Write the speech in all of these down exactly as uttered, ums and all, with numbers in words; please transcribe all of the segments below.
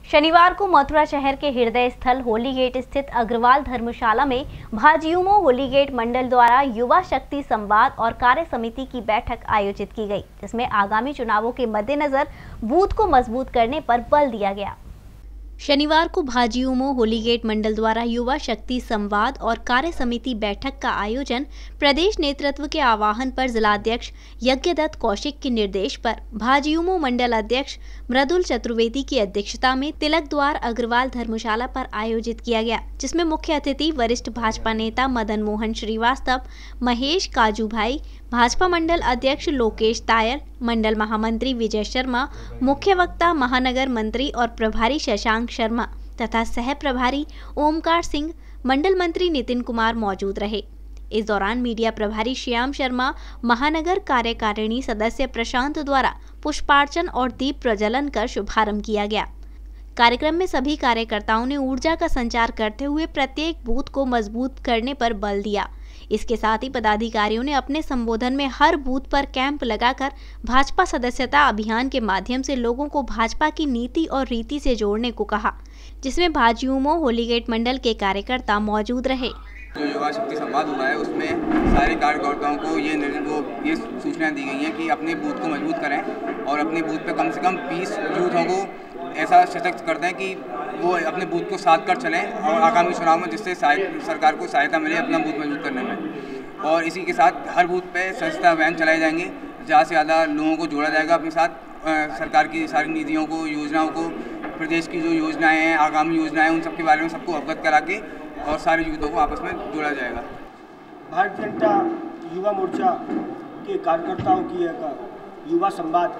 शनिवार को मथुरा शहर के हृदय स्थल होली गेट स्थित अग्रवाल धर्मशाला में भाजयुमो होली गेट मंडल द्वारा युवा शक्ति संवाद और कार्य समिति की बैठक आयोजित की गई, जिसमें आगामी चुनावों के मद्देनजर बूथ को मजबूत करने पर बल दिया गया। शनिवार को भाजयुमो होली गेट मंडल द्वारा युवा शक्ति संवाद और कार्य समिति बैठक का आयोजन प्रदेश नेतृत्व के आह्वान पर जिलाध्यक्ष यज्ञदत्त कौशिक के निर्देश पर भाजयुमो मंडल अध्यक्ष मृदुल चतुर्वेदी की अध्यक्षता में तिलक द्वार अग्रवाल धर्मशाला पर आयोजित किया गया, जिसमें मुख्य अतिथि वरिष्ठ भाजपा नेता मदन मोहन श्रीवास्तव, महेश काजू भाई, भाजपा मंडल अध्यक्ष लोकेश तायर, मंडल महामंत्री विजय शर्मा, मुख्य वक्ता महानगर मंत्री और प्रभारी शशांक शर्मा तथा सह प्रभारी ओमकार सिंह, मंडल मंत्री नितिन कुमार मौजूद रहे। इस दौरान मीडिया प्रभारी श्याम शर्मा, महानगर कार्यकारिणी सदस्य प्रशांत द्वारा पुष्पार्चन और दीप प्रज्वलन कर शुभारंभ किया गया। कार्यक्रम में सभी कार्यकर्ताओं ने ऊर्जा का संचार करते हुए प्रत्येक बूथ को मजबूत करने पर बल दिया। इसके साथ ही पदाधिकारियों ने अपने संबोधन में हर बूथ पर कैंप लगाकर भाजपा सदस्यता अभियान के माध्यम से लोगों को भाजपा की नीति और रीति से जोड़ने को कहा, जिसमें भाजयुमो होली गेट मंडल के कार्यकर्ता मौजूद रहे। जो युवा शक्ति संवाद हुआ है उसमें सारे कार्यकर्ताओं को ये को ये सूचनाएं दी गई हैं कि अपने बूथ को मजबूत करें और अपने बूथ पे कम से कम बीस यूथों को ऐसा सशक्त कर दें कि वो अपने बूथ को साथ कर चलें और आगामी चुनाव में जिससे सरकार को सहायता मिले अपना बूथ मजबूत करने में। और इसी के साथ हर बूथ पे सदस्यता अभियान चलाए जाएंगे, ज़्यादा से ज़्यादा लोगों को जोड़ा जाएगा अपने साथ। सरकार की सारी नीतियों को, योजनाओं को, प्रदेश की जो योजनाएँ हैं, आगामी योजनाएँ, उन सब के बारे में सबको अवगत करा के और सारे युवाओं को आपस में जोड़ा जाएगा। भारतीय जनता युवा मोर्चा के कार्यकर्ताओं की एक युवा संवाद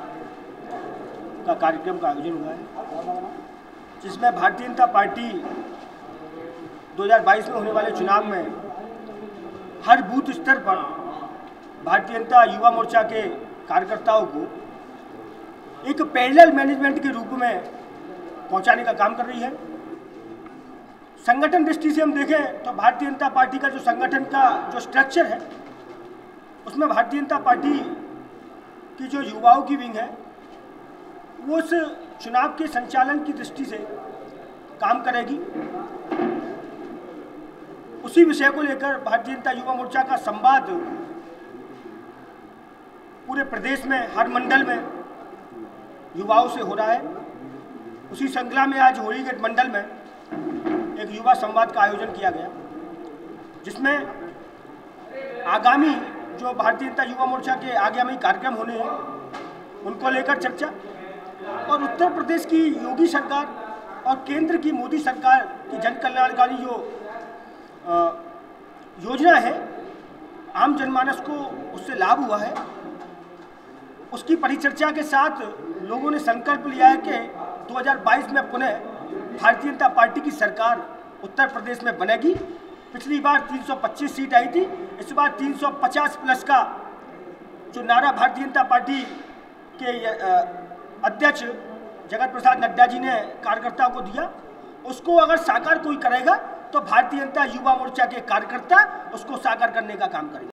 का कार्यक्रम का आयोजन हुआ है, जिसमें भारतीय जनता पार्टी दो हज़ार बाईस में होने वाले चुनाव में हर बूथ स्तर पर भारतीय जनता युवा मोर्चा के कार्यकर्ताओं को एक पैरेलल मैनेजमेंट के रूप में पहुंचाने का काम कर रही है। संगठन दृष्टि से हम देखें तो भारतीय जनता पार्टी का जो संगठन का जो स्ट्रक्चर है उसमें भारतीय जनता पार्टी की जो युवाओं की विंग है वो उस चुनाव के संचालन की दृष्टि से काम करेगी। उसी विषय को लेकर भारतीय जनता युवा मोर्चा का संवाद पूरे प्रदेश में हर मंडल में युवाओं से हो रहा है। उसी श्रृंखला में आज होली गेट मंडल में एक युवा संवाद का आयोजन किया गया, जिसमें आगामी जो भारतीय जनता युवा मोर्चा के आगामी कार्यक्रम होने हैं उनको लेकर चर्चा और उत्तर प्रदेश की योगी सरकार और केंद्र की मोदी सरकार की जन कल्याणकारी जो योजना है, आम जनमानस को उससे लाभ हुआ है, उसकी परिचर्चा के साथ लोगों ने संकल्प लिया है कि दो हज़ार बाईस में पुनः भारतीय जनता पार्टी की सरकार उत्तर प्रदेश में बनेगी। पिछली बार तीन सौ पच्चीस सीट आई थी, इस बार तीन सौ पचास प्लस का जो नारा भारतीय जनता पार्टी के अध्यक्ष जगत प्रसाद नड्डा जी ने कार्यकर्ताओं को दिया, उसको अगर साकार कोई करेगा तो भारतीय जनता युवा मोर्चा के कार्यकर्ता उसको साकार करने का काम करेंगे।